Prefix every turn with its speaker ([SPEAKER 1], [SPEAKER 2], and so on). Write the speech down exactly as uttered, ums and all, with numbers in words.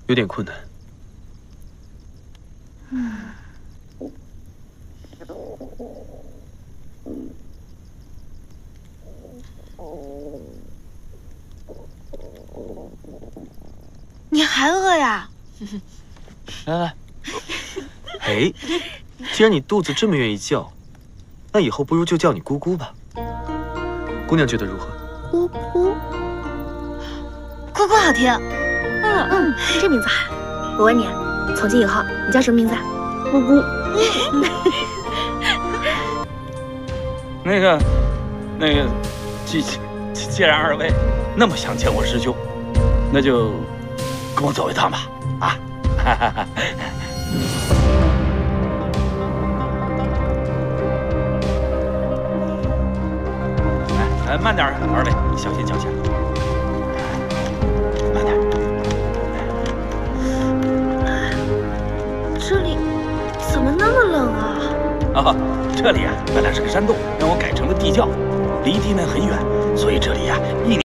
[SPEAKER 1] 有点困难。
[SPEAKER 2] 嗯。你还饿呀？
[SPEAKER 1] 来来，哎，既然你肚子这么愿意叫，那以后不如就叫你姑姑吧。姑娘觉得如何？
[SPEAKER 2] 姑姑，姑姑好听。嗯嗯，这名字好。我问你，从今以后你叫什么名字啊？姑姑。
[SPEAKER 3] 那个，那个，既既既然二位那么想见我师兄，那就跟我走一趟吧。啊！哈哈哈。哎哎，慢点，二位，小心脚下。慢点。
[SPEAKER 2] 这里怎么那么冷啊？
[SPEAKER 3] 啊，这里啊，原来是个山洞，让我改成了地窖，离地面很远，所以这里呀、一年。